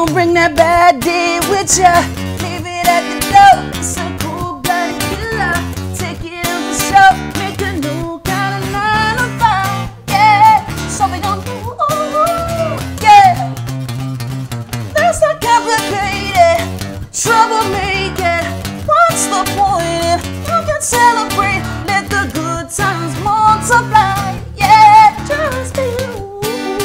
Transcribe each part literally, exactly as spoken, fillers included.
Don't bring that bad day with ya. Leave it at the door. It's a cold-blooded killer. Take it in the show. Make a new kind of nine to five. Yeah, so we gon' do. Yeah, that's not complicated. Troublemaking. What's the point if you can celebrate? Let the good times multiply. Yeah, just be you.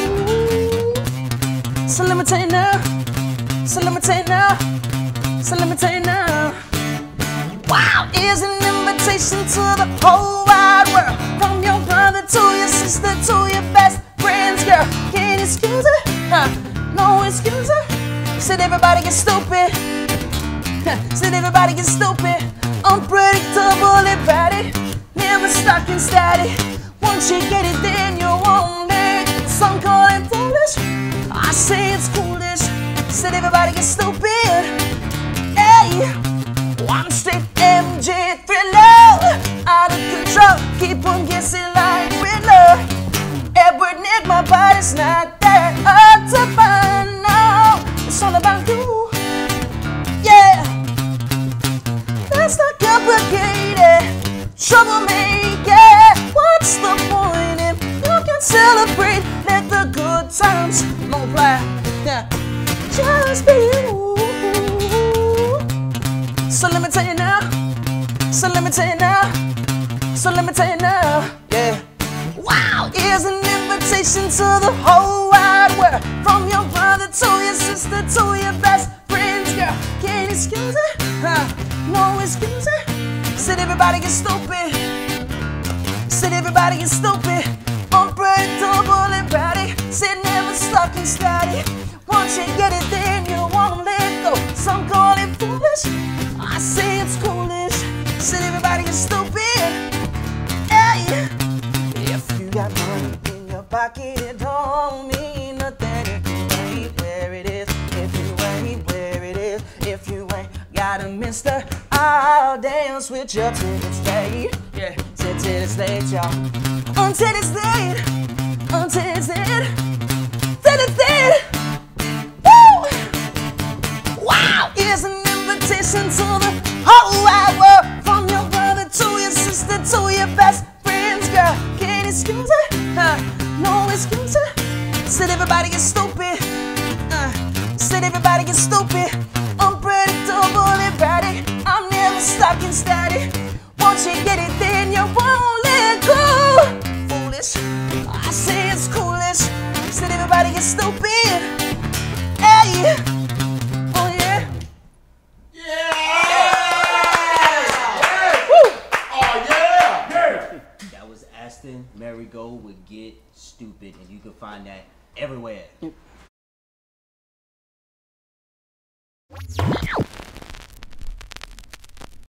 So let me tell you now. So let me tell you now. So let me tell you now. Wow, is an invitation to the whole wide world. From your brother to your sister to your best friend's girl. Can't excuse it, huh? No excuser. Said everybody get stupid. Said everybody get stupid. Unpredictable and batty. Never stuck and steady. Once you get it, then you won't let. Some call it foolish. I say it's foolish. Said everybody get stupid. Hey, one straight M J thriller. Out of control. Keep on guessing like Riddler. Edward Nick, my body's not that hard to find. No, it's all about you. Yeah, that's not complicated. Troublemaker. What's the point if you can celebrate? Let the good times multiply. Yeah, just be you. So let me tell you now. So let me tell you now. So let me tell you now. Yeah. Wow, here's an invitation to the whole wide world. From your brother to your sister to your best friend's girl. Can't excuse it, huh? No excuse it. Said everybody get stupid. Said everybody get stupid. Unpredictable and batty. Said never stuck and steady. Once you get it, then you won't let go. Some call it foolish. I say it's coolish. Said everybody get stupid. Hey, if you got money in your pocket, it don't mean nothing if you ain't where it is. If you ain't where it is. If you ain't got a mister, I'll dance with you till it's late. Yeah, till it's late, y'all. Until it's late. Until it's late. Till it's late. Woo! Wow! Here's an invitation to the whole wide world. From your brother to your sister to your best friend's girl. Can't excuse it, huh? No excuse it. Said everybody get stupid. Uh, said everybody get stupid. Unpredictable and batty. I'm never stuck and steady. Once you get it, then you won't let go. Foolish, I say it's coolish. Said everybody get stupid. Hey, oh yeah. Yeah! Yeah! Woo! Oh yeah! Yeah! That was Aston Marigold with Get Stupid, and you can find that everywhere.